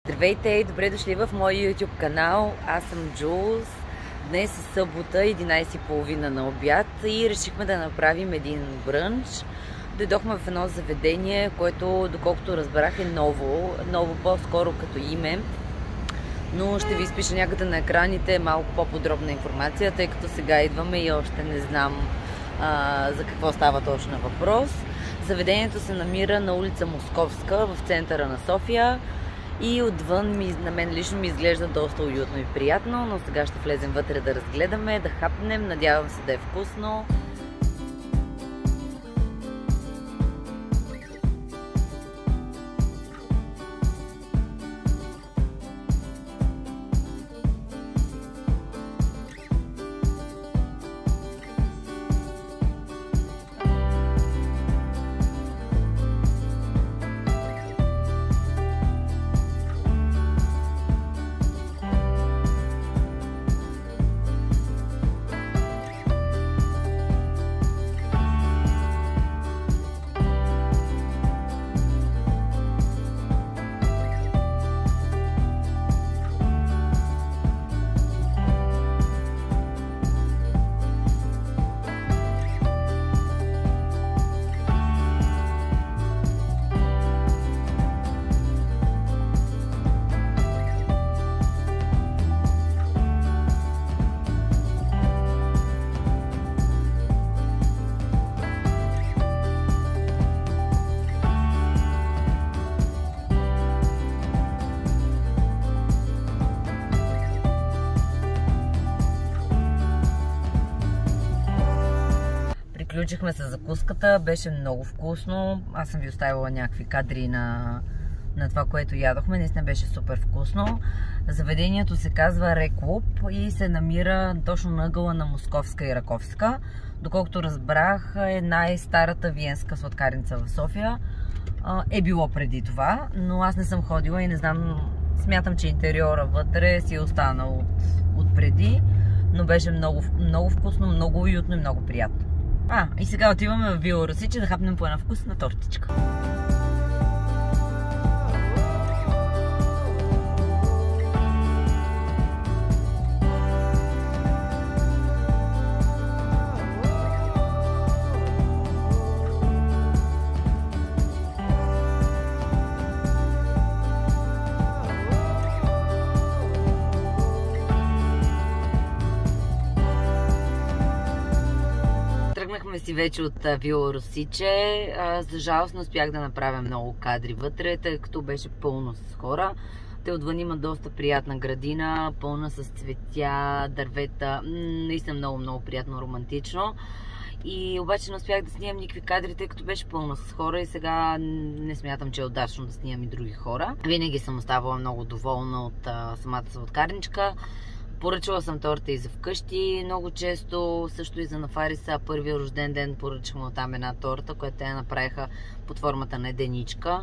Здравейте и добре дошли в моя YouTube канал. Аз съм Джулс. Днес е събота, 11:30 на обяд и решихме да направим един брънч. Дойдохме в едно заведение, което, доколкото разбрах, е ново по-скоро като име. Но ще ви изпиша някъде на екраните малко по-подробна информация, тъй като сега идваме и още не знам за какво става точно въпрос. Заведението се намира на улица Московска, в центъра на София. И отвън на мен лично ми изглежда доста уютно и приятно, но сега ще влезем вътре да разгледаме, да хапнем, надявам се да е вкусно. Приключихме с закуската, беше много вкусно. Аз съм ви оставила някакви кадри на това, което ядохме. Наистина беше супер вкусно. Заведението се казва Реклуб и се намира точно на ъгъла на Московска и Раковска. Доколкото разбрах, е най-старата виенска сладкарница в София. Е било преди това, но аз не съм ходила и не знам, смятам, че интериора вътре си е останал от преди, но беше много вкусно, много уютно и много приятно. И сега отиваме в Вила Росиче да хапнем по една вкусна тортичка. Тръгнахме си вече от Вила Росиче. За жалост не успях да направя много кадри вътре, тъй като беше пълно с хора. Те отвън има доста приятна градина, пълна с цветя, дървета. Наистина много приятно, романтично. И обаче не успях да снимам никакви кадри, тъй като беше пълна с хора и сега не смятам, че е удачно да снимам и други хора. Винаги съм оставала много доволна от самата сладкарничка. Поръчала съм торта и за вкъщи много често, също и за на Фариса. Първия рожден ден поръчахме оттам една торта, която те направиха под формата на единичка.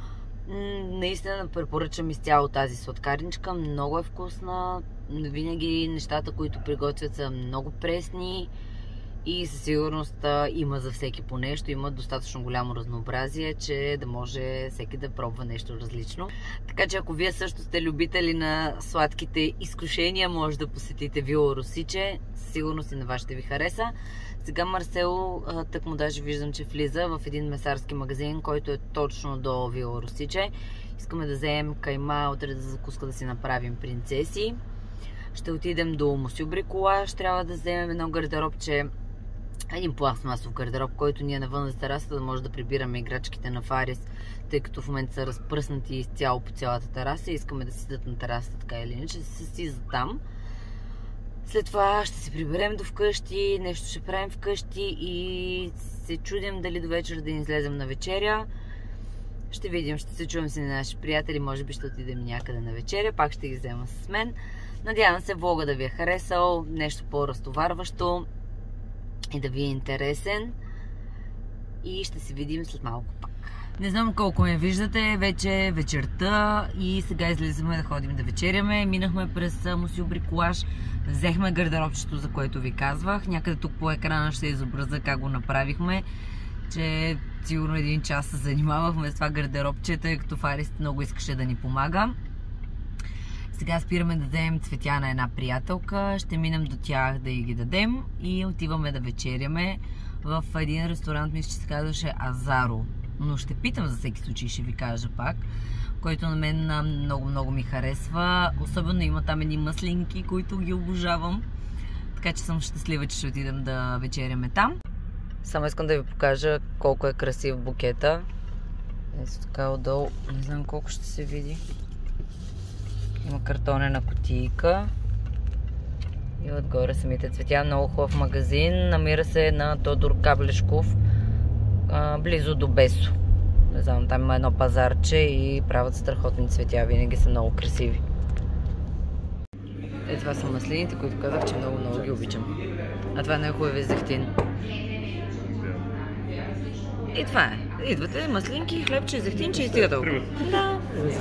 Наистина препоръчам изцяло тази сладкарничка, много е вкусна. Винаги нещата, които приготвят, са много пресни и със сигурност има за всеки по нещо, има достатъчно голямо разнообразие, че да може всеки да пробва нещо различно. Така че ако вие също сте любители на сладките изкушения, може да посетите Вила Росиче, със сигурност и на вас ще ви хареса. Сега Марсел, тъкмо даже виждам, че влиза в един месарски магазин, който е точно до Вила Росиче. Искаме да вземем кайма, утре за закуска да си направим принцеси. Ще отидем до Мусю Бриколаж, трябва да вземем едно гардеробче, един пластмасов гардероб, който ние навън за терасата да може да прибираме играчките на Фарис, тъй като в момента са разпръснати изцяло по цялата тераса и искаме да седат на терасата така или иначе, се си там. След това ще се приберем до вкъщи, нещо ще правим вкъщи и се чудим дали до вечера да излезем на вечеря. Ще видим, ще се чуем си на наши приятели, може би ще отидем някъде на вечеря, пак ще ги взема с мен. Надявам се влога да ви е харесал, нещо по-разтоварващо и да ви е интересен. И ще се видим след малко пак. Не знам колко ме виждате, вече е вечерта и сега излизаме да ходим да вечеряме. Минахме през Мусю Бриколаж, взехме гардеробчето, за което ви казвах. Някъде тук по екрана ще изобразя как го направихме, че сигурно един час се занимавахме с това гардеробче, тъй като Фарис много искаше да ни помага. Сега спираме да дадем цветя на една приятелка, ще минем до тях да й ги дадем и отиваме да вечеряме в един ресторант, мисля, че се казваше Азаро. Но ще питам за всеки случай, ще ви кажа пак, който на мен много ми харесва. Особено има там едни мъслинки, които ги обожавам. Така че съм щастлива, че ще отидем да вечеряме там. Само искам да ви покажа колко е красив букета. Ето така отдолу, не знам колко ще се види. Има картонена кутийка. И отгоре самите цветя. Много хубав магазин. Намира се на Тодор Каблешков, близо до Бесо. Не знам, там има едно пазарче и правят страхотни цветя. Винаги са много красиви. Това са маслините, които казах, че много ги обичам. А това е най-хубавия зехтин. И това е. Идвате, маслинки, хлебче, зехтинче и стига толкова. Да.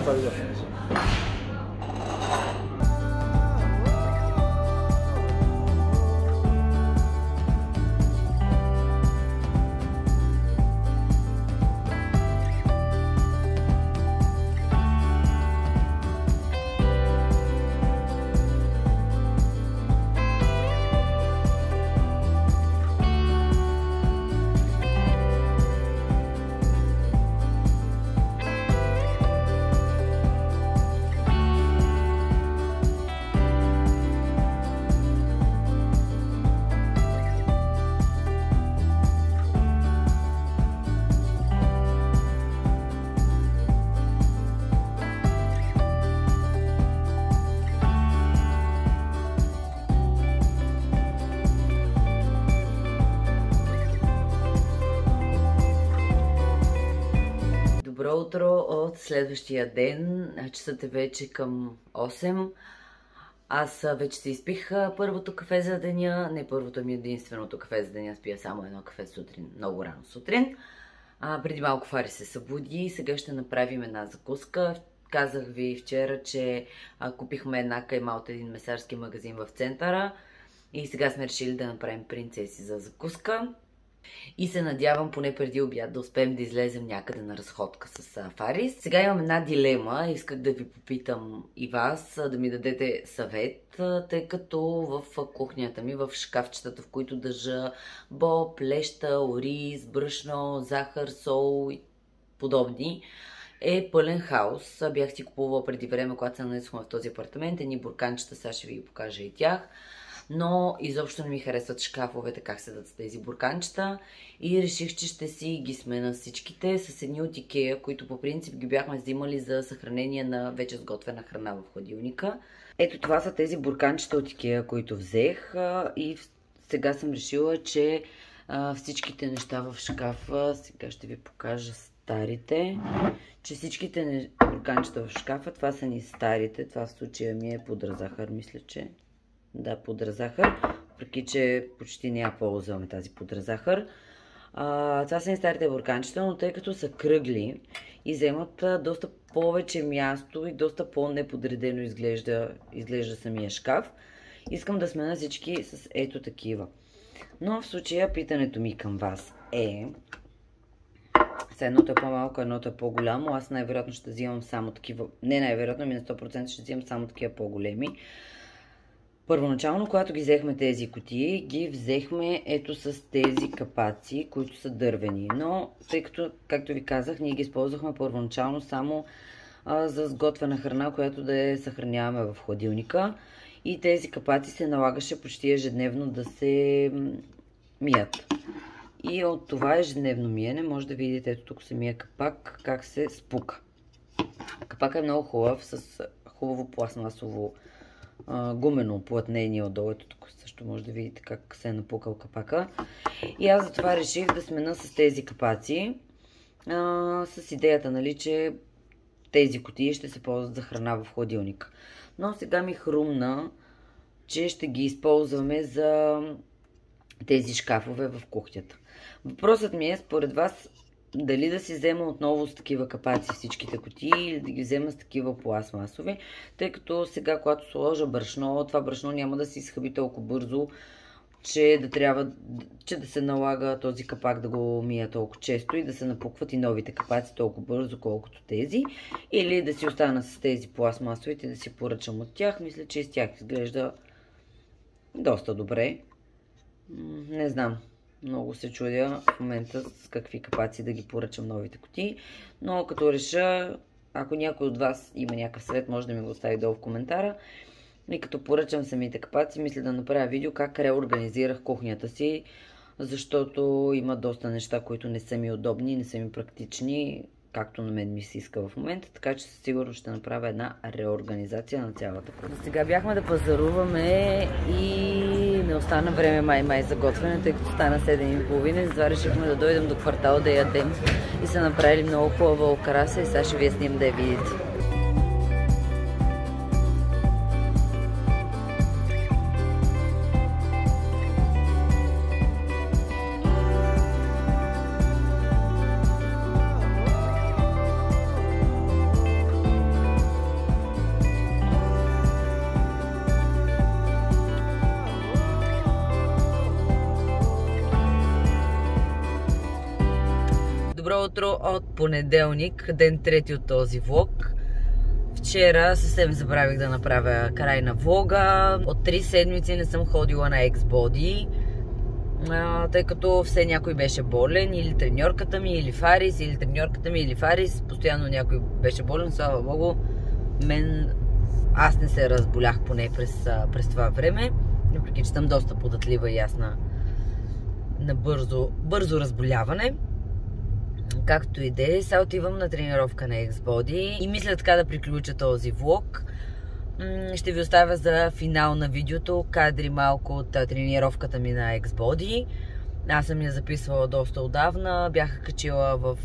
Добро утро от следващия ден. Часът е вече към 8. Аз вече се изпих първото кафе за деня. Не първото ми, единственото кафе за деня. Спия само едно кафе сутрин, много рано сутрин. Преди малко Фари се събуди. Сега ще направим една закуска. Казах ви вчера, че купихме една кайма от един месарски магазин в центъра. И сега сме решили да направим принцеси за закуска. И се надявам поне преди обяд да успеем да излезем някъде на разходка с Фарис. Сега имам една дилема. Исках да ви попитам и вас, да ми дадете съвет, тъй като в кухнята ми, в шкафчетата, в които държа боб, леща, ориз, брашно, захар, сол и подобни, е пълен хаос. Бях си купувала преди време, когато се нанесохме в този апартамент, едни бурканчета, сега ще ви ги покажа и тях. Но изобщо не ми харесват шкафовете, как седат с тези бурканчета и реших, че ще си ги смена всичките с едни от Икея, които по принцип ги бяхме взимали за съхранение на вече сготвена храна в хладилника. Ето това са тези бурканчета от Икея, които взех и сега съм решила, че всичките неща в шкафа, сега ще ви покажа старите, че всичките бурканчета в шкафа, това са ни старите, това в случая ми е подразахар, мисля, че... Да, подразахар, въпреки че почти не я ползваме тази подразахар. Това са ни старите бурканчета, но тъй като са кръгли и вземат доста повече място и доста по-неподредено изглежда самия шкаф, искам да смена всички с ето такива. Но в случая питането ми към вас е... Едното е по-малко, едното е по-голямо. Аз най-вероятно ще взимам само такива... Не най-вероятно, ми на 100% ще взимам само такива по-големи. Първоначално, когато ги взехме тези кутии, ги взехме ето с тези капаци, които са дървени. Но, тъй като, както ви казах, ние ги използвахме първоначално само за сготвена храна, която да я съхраняваме в хладилника. И тези капаци се налагаше почти ежедневно да се мият. И от това ежедневно миене може да видите ето тук самия капак, как се спука. Капакът е много хубав, с хубаво пластмасово гумено оплътнение отдолу. Ето тук също може да видите как се е напукал капака. И аз затова реших да смена с тези капаци. С идеята, нали, че тези кутии ще се ползват за храна в хладилника. Но сега ми хрумна, че ще ги използваме за тези шкафове в кухнята. Въпросът ми е, според вас, дали да си взема отново с такива капаци всичките кутии или да ги взема с такива пластмасови, тъй като сега, когато сложа брашно, това брашно няма да се изхъби толкова бързо че да се налага този капак да го мия толкова често и да се напукват и новите капаци толкова бързо, колкото тези. Или да си остана с тези пластмасовите, да си поръчам от тях. Мисля, че и с тях изглежда доста добре. Не знам. Много се чудя в момента с какви капаци да ги поръчам новите кутии. Но като реша, ако някой от вас има някакъв съвет, може да ми го остави долу в коментара. И като поръчам самите капаци, мисля да направя видео как реорганизирах кухнята си, защото има доста неща, които не са ми удобни, не са ми практични, както на мен ми се иска в момента, така че със сигурност ще направя една реорганизация на цялата кухня. Сега бяхме да пазаруваме и не остана време май за готвене, тъй като стана 7:30, затова решихме да дойдем до квартала да ядем и са направили много хубава окраса и сега ще ви я снимам да я видите. Добро утро от понеделник, ден трети от този влог. Вчера съвсем забравих да направя край на влога. От 3 седмици не съм ходила на X-Body, тъй като все някой беше болен, или треньорката ми, или Фарис, или треньорката ми, или Фарис. Постоянно някой беше болен, слава богу. Аз не се разболях поне през това време, въпреки че съм доста податлива и аз на бързо разболяване. Както и да е, сега отивам на тренировка на X-Body и мисля така да приключа този влог. Ще ви оставя за финал на видеото кадри малко от тренировката ми на X-Body. Аз съм я записвала доста отдавна, бях качила в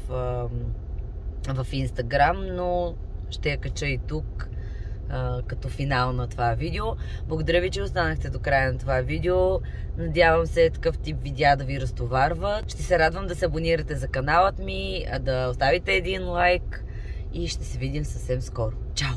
Instagram, но ще я кача и тук като финал на това видео. Благодаря ви, че останахте до края на това видео. Надявам се такъв тип видеа да ви разтоварва. Ще се радвам да се абонирате за каналът ми, да оставите един лайк и ще се видим съвсем скоро. Чао!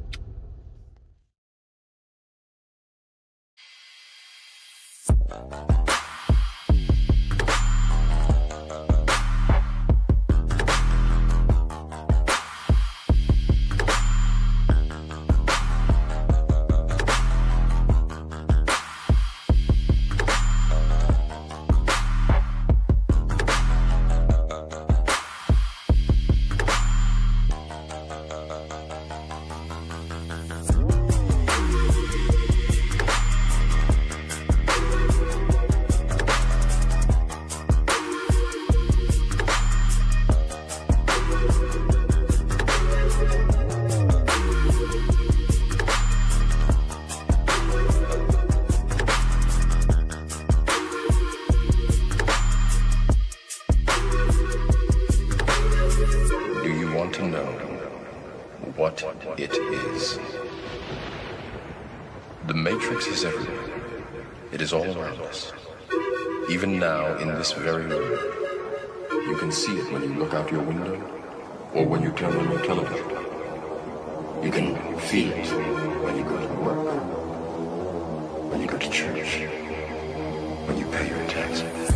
What it is. The Matrix is everywhere. It is all around us. Even now, in this very room. You can see it when you look out your window or when you turn on your television. You can feel it when you go to work, when you go to church, when you pay your taxes.